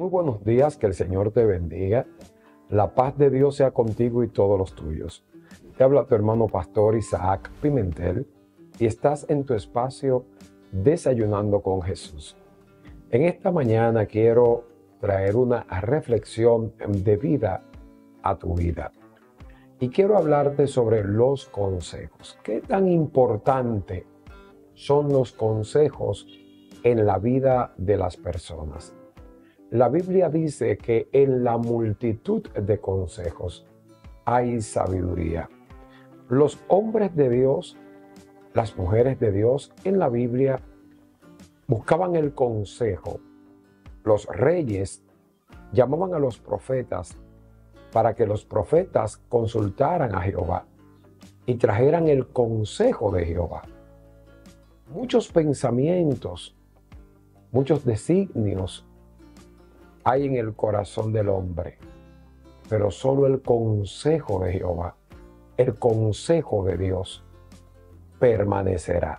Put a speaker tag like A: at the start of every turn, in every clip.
A: Muy buenos días, que el Señor te bendiga. La paz de Dios sea contigo y todos los tuyos. Te habla tu hermano pastor Isaac Pimentel y estás en tu espacio Desayunando con Jesús. En esta mañana quiero traer una reflexión de vida a tu vida. Y quiero hablarte sobre los consejos. ¿Qué tan importante son los consejos en la vida de las personas? La Biblia dice que en la multitud de consejos hay sabiduría. Los hombres de Dios, las mujeres de Dios en la Biblia buscaban el consejo. Los reyes llamaban a los profetas para que los profetas consultaran a Jehová y trajeran el consejo de Jehová. Muchos pensamientos, muchos designios hay en el corazón del hombre, pero solo el consejo de Jehová, el consejo de Dios, permanecerá.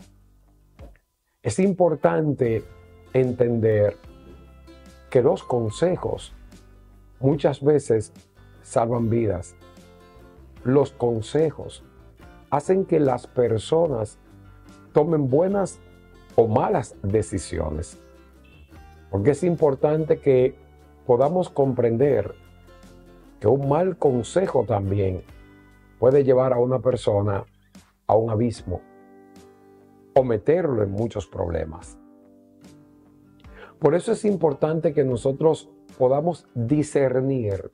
A: Es importante entender que los consejos muchas veces salvan vidas. Los consejos hacen que las personas tomen buenas o malas decisiones. Porque es importante que podamos comprender que un mal consejo también puede llevar a una persona a un abismo o meterlo en muchos problemas. Por eso es importante que nosotros podamos discernir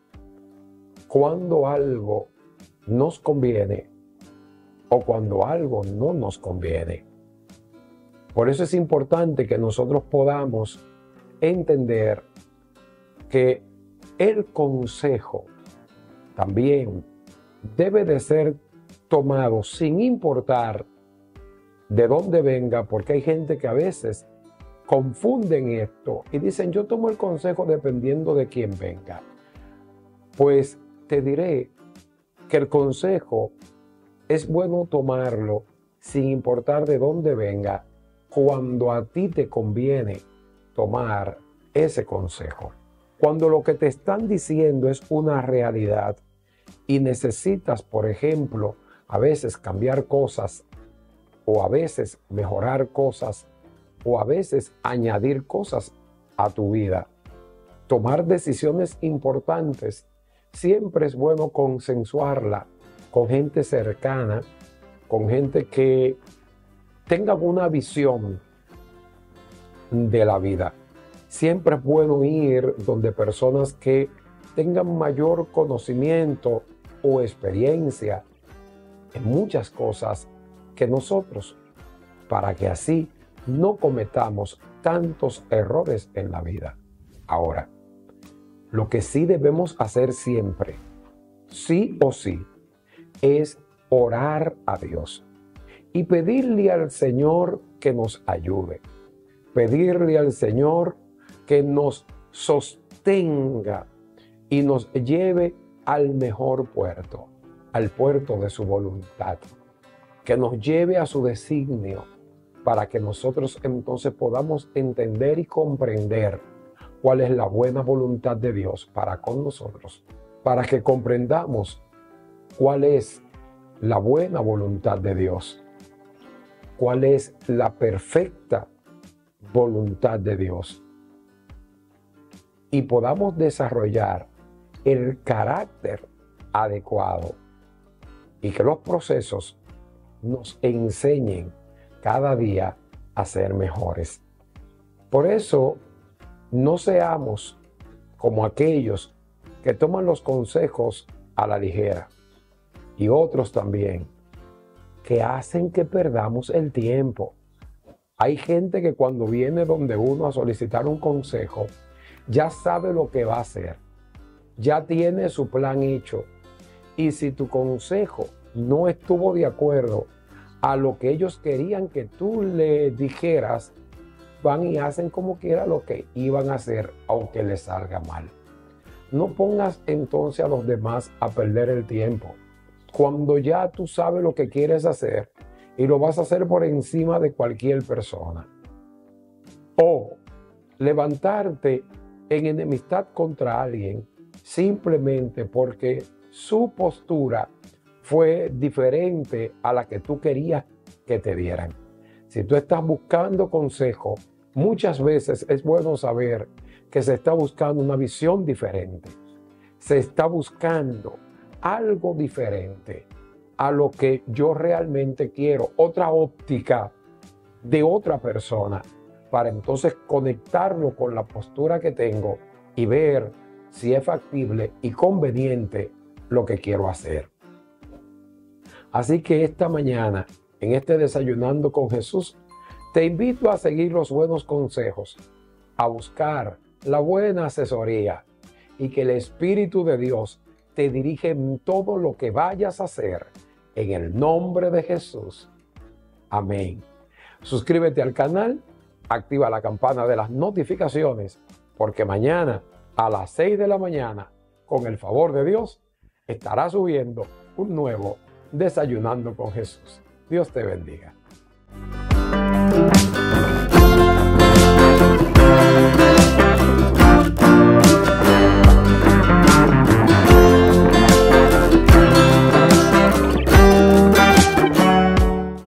A: cuando algo nos conviene o cuando algo no nos conviene. Por eso es importante que nosotros podamos entender que el consejo también debe de ser tomado sin importar de dónde venga, porque hay gente que a veces confunden esto y dicen: yo tomo el consejo dependiendo de quién venga. Pues te diré que el consejo es bueno tomarlo sin importar de dónde venga, cuando a ti te conviene tomar ese consejo. Cuando lo que te están diciendo es una realidad y necesitas, por ejemplo, a veces cambiar cosas, o a veces mejorar cosas, o a veces añadir cosas a tu vida, tomar decisiones importantes, siempre es bueno consensuarla con gente cercana, con gente que tenga una visión de la vida. Siempre es bueno ir donde personas que tengan mayor conocimiento o experiencia en muchas cosas que nosotros, para que así no cometamos tantos errores en la vida. Ahora, lo que sí debemos hacer siempre, sí o sí, es orar a Dios y pedirle al Señor que nos ayude, pedirle al Señor que nos sostenga y nos lleve al mejor puerto, al puerto de su voluntad, que nos lleve a su designio, para que nosotros entonces podamos entender y comprender cuál es la buena voluntad de Dios para con nosotros, para que comprendamos cuál es la buena voluntad de Dios, cuál es la perfecta voluntad de Dios, y podamos desarrollar el carácter adecuado y que los procesos nos enseñen cada día a ser mejores. Por eso, no seamos como aquellos que toman los consejos a la ligera, y otros también que hacen que perdamos el tiempo. Hay gente que cuando viene donde uno a solicitar un consejo, ya sabe lo que va a hacer, ya tiene su plan hecho, y si tu consejo no estuvo de acuerdo a lo que ellos querían que tú le dijeras, van y hacen como quiera lo que iban a hacer, aunque les salga mal. No pongas entonces a los demás a perder el tiempo, cuando ya tú sabes lo que quieres hacer y lo vas a hacer por encima de cualquier persona. O levantarte en enemistad contra alguien simplemente porque su postura fue diferente a la que tú querías que te dieran. Si tú estás buscando consejo, muchas veces es bueno saber que se está buscando una visión diferente. Se está buscando algo diferente a lo que yo realmente quiero, otra óptica de otra persona, para entonces conectarlo con la postura que tengo y ver si es factible y conveniente lo que quiero hacer. Así que esta mañana, en este Desayunando con Jesús, te invito a seguir los buenos consejos, a buscar la buena asesoría y que el Espíritu de Dios te dirija en todo lo que vayas a hacer, en el nombre de Jesús. Amén. Suscríbete al canal, activa la campana de las notificaciones, porque mañana a las 6 de la mañana, con el favor de Dios, estará subiendo un nuevo Desayunando con Jesús. Dios te bendiga.